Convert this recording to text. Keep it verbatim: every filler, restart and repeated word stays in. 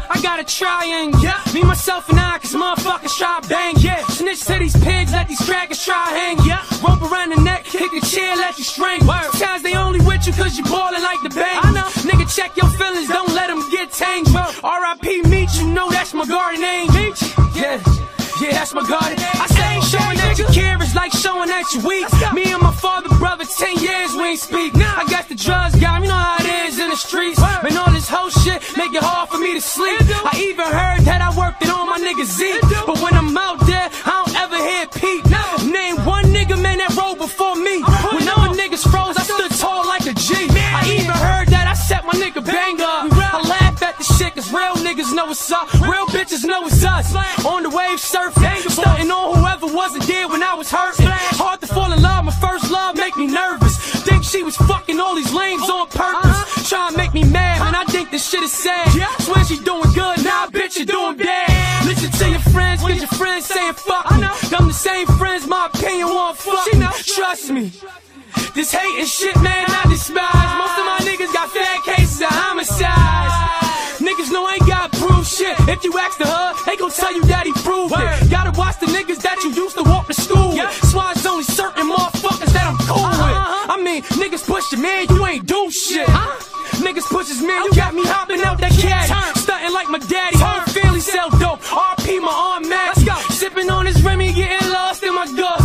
I gotta try and yeah. Me, myself, and I, cause motherfuckers try bang. Yeah. Snitch to these pigs, let these crackers try hang. Yeah. Rope around the neck, hit the chair, let you string. Word. Sometimes they only with you cause you ballin' like the bang. I know. Nigga, check your feelings, don't let them get tamed. R I P Meech, you know that's my guardian name. Meech? Yeah. Yeah, that's my guardian. I say showing that you care is like showing that you weak. Me and my father, brother, ten years we ain't speak. I got the drugs, got me, you know how it is in the streets. Man, all this whole shit make it hard for me to sleep. I even heard that I worked it on my nigga Z. But when I'm out there, I don't ever hear Pete. Name one nigga, man, that rolled before me. When other niggas froze, I stood tall like a G. I even heard that I set my nigga bang up. I laugh at the shit, cause real niggas know what's up. Real bitches know it's us. On the wave surfing, stunting on whoever wasn't there when I was hurting. Hard to fall in love, my first love make me nervous. Think she was fucking all these lames on purpose. Try to make me mad, man, I think this shit is sad. Swear she doing good, now bitch you doing bad. Listen to your friends, cause your friends saying fuck me. Them the same friends, my opinion won't fuck me. Trust me. This hating shit, man, I despise. Most of my niggas got fat cases of homicides. Niggas know I ain't got proof shit. If you ask the hood, they gon' tell you that he proved it. Gotta watch the niggas that you used to walk to school with. That's why it's only certain motherfuckers that I'm cool with. I mean, niggas push you, man, you ain't do shit. Niggas pushes, man, you got me hopping out that caddy. Stunting like my daddy, whole family sell dope. R P my arm Max. Sipping on this Remy, getting lost in my gut.